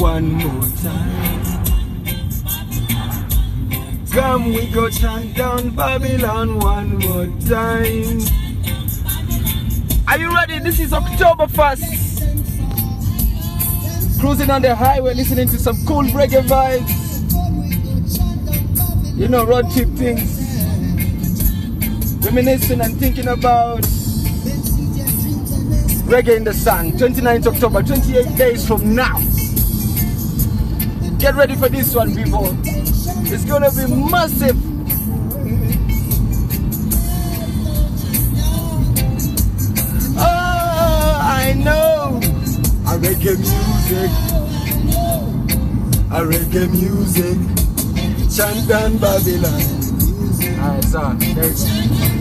one more time. Come, we go chant down Babylon one more time. Are you ready? This is October 1st. Cruising on the highway, listening to some cool reggae vibes. You know, road trip things. Reminiscing and thinking about Reggae in the Sun. 29th October, 28 days from now. Get ready for this one, people. It's gonna be massive. Oh, I know. A reggae music. Chant down Babylon. Alright, so next.